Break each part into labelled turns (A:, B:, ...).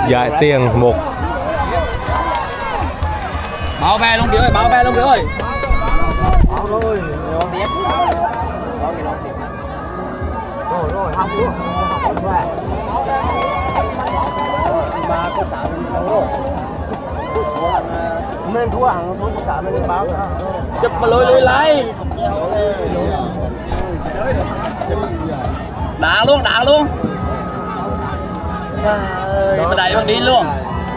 A: Giải tiền một.
B: Báo về luôn Kiều ơi, báo về luôn Kiều ơi.
C: Báo rồi.
B: Tiếp.
C: Rồi, học luôn. Ba có xã đâu rồi. Nên thua hàng thua xã nên báo.
B: Chụp mà lôi lại. Đá luôn. Trời ơi, mà đẩy bằng đi luôn.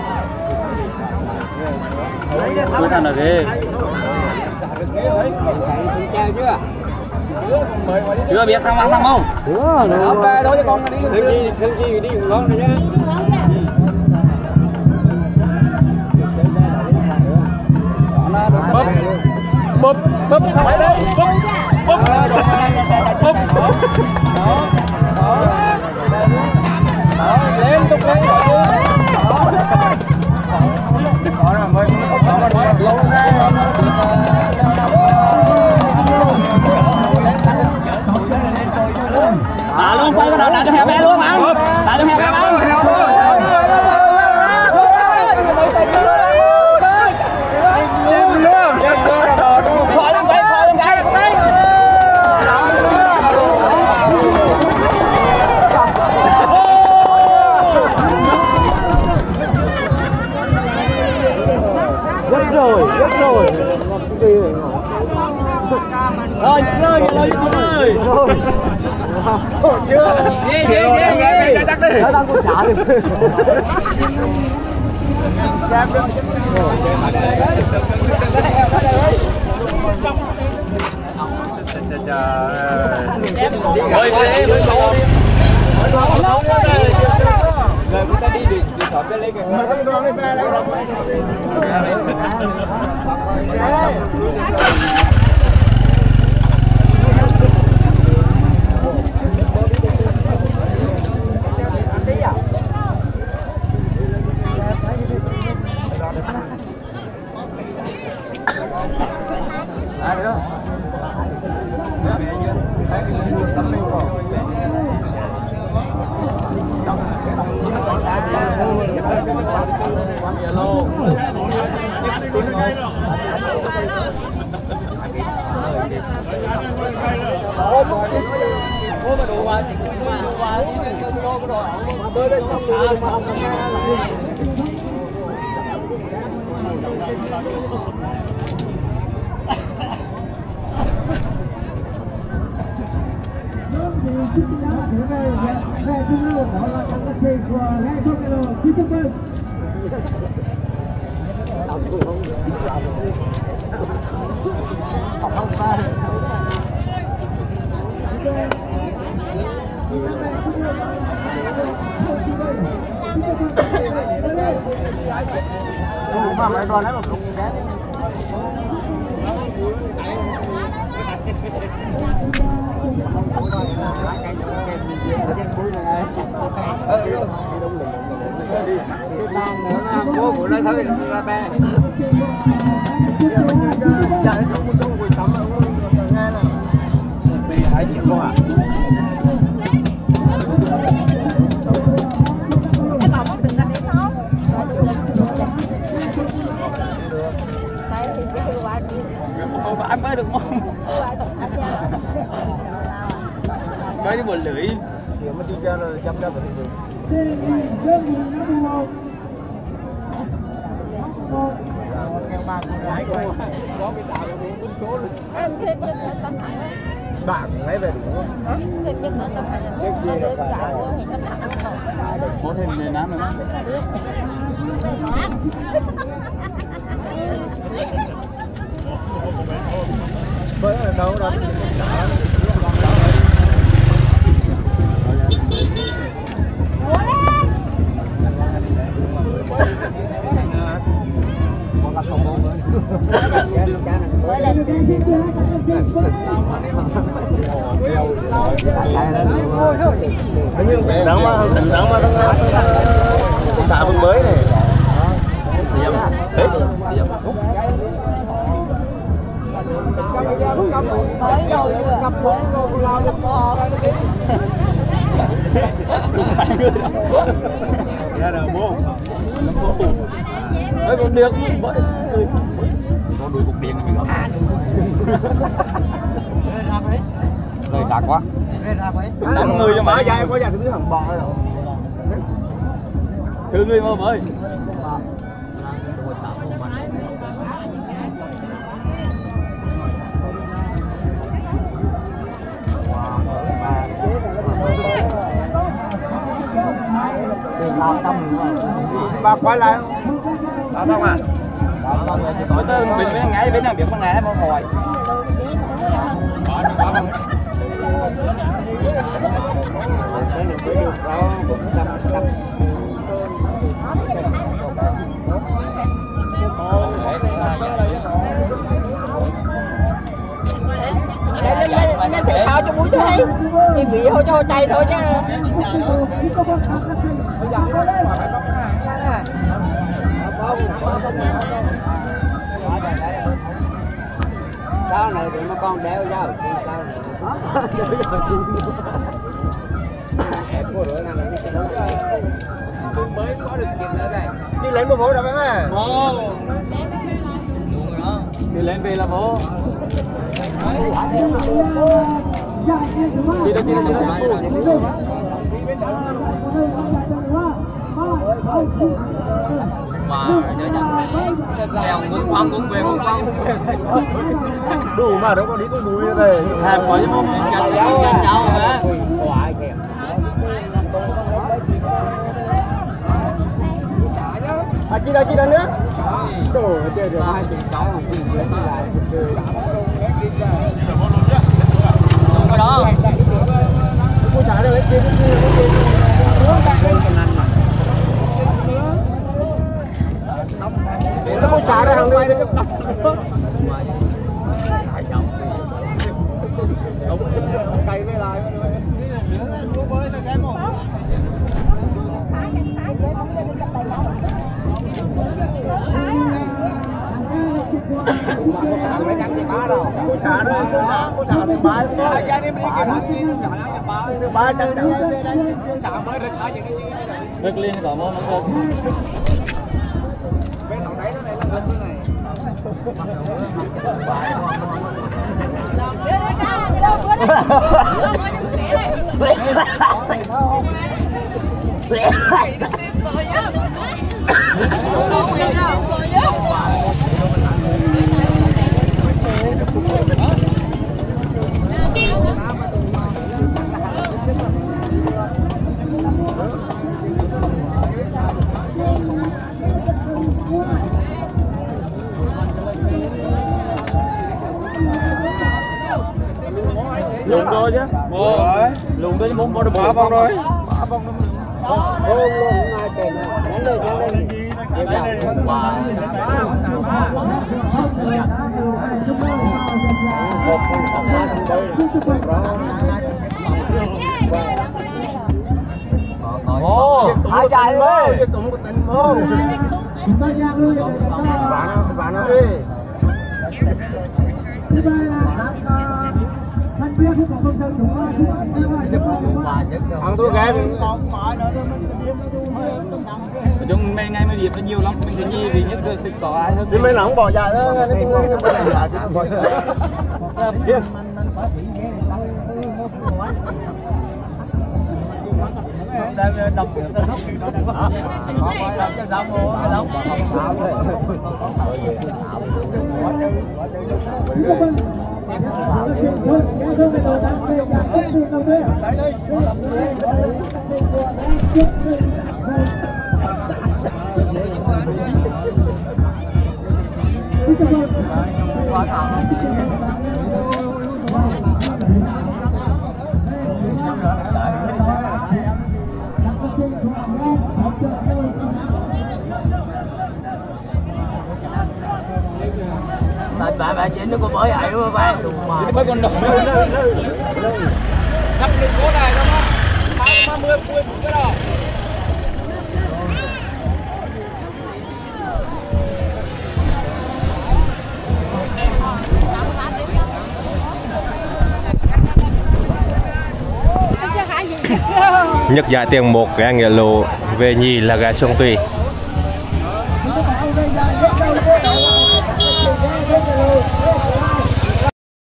B: Cứ thằng nào ghê. Chưa biết thằng ăn không?
C: Ok thôi cho con đi. Thương chi đi ngon rồi nhá. Búp không phải đấy. Búp. Đó, lên tục lên. Đó là mới lâu nay.
B: Đá luôn, quay cái đầu đá cho heo bé luôn ăn. Đá cho heo bé ăn. Khỏi lên cây.
C: Rất rồi.
B: Rồi,
C: chưa.
B: Ghê.
C: Chắc đi. Nó đang có xả đi. Rồi chúng ta đi thọp cái lấy cái mấy đoàn đấy mà không ghé. Bố của nó thôi là bé. Hãy chịu không ạ?
B: Anh mới được không? Mới đi buồn lưỡi.
C: Nếu mà đi ra là chăm ra phải được. Bạn lấy về đủ không?
D: Thêm chút nữa tao hành.
B: Có thêm nền nám nữa.
C: Với đâu đó. Đắng mà thả vườn mới này.
D: Mới rồi chưa? Cặp mới lao được bò.
C: Ra đầu bố.
B: Ơi con điện con đuổi cục điện này mình gặp. Rồi đặc quá. Đánh người cho mày.
C: Dài có dài thứ thằng bò rồi.
B: Sư người mơ ơi.
C: Bà quay lại.
B: Đó không à? Tôi tới bên ngay bên nào biết con ngái bao hồi.
D: Nên thể thao cho vui thôi thì vị thôi cho chạy thôi chứ.
C: Sao này thì mà con đeo vào. Mới có được kịp nữa đây. Đi lên một phố đâu phải không?
B: Bố. Đi lên về là bố. Đi đâu. Mà đeo cũng về
C: Đủ mà đâu có đi tôi đuổi đây.
B: Hẹp quá chứ không chặt cháu hả?
C: Chị đâu nữa? Trời chơi được hai chị cháu không cùng lên lại chơi.
B: Cái đó.
C: Cô trả được cái kia nó trả ra hàng đây cây với lại cô xả mấy trăm thì bá đâu cô xả thì bá ai ra đi kia nào đi bá chân xả mới được ai vậy cái gì
B: Rất liên có món nó không.
C: bên thằng đấy nó này là bên này
B: Lùng đôi chứ. Lùng đôi chứ muốn được
C: bỏ vòng rồi.
B: Luôn
C: ngay kèm. Nhắn đây.
B: Ồ, ai chạy ơi.
C: Cũng có tình mô. Bạn ơi. Ăn tôi ghé
B: chúng mấy ngày mới điệp nó nhiều lắm, mình thấy gì vì nhất thì có ai hơn.
C: thì mấy nó không bỏ dài đó, nó tiếng dài chứ không bỏ dài.
B: Đang đọc được nó bà chị nó có bởi vậy mà bà mà mới con đỏ sắp lên cố này đâu á 30 phút cái đó
A: nhất giải tiền một cái nghĩa lộ về nhì là gà Xuân Tùy.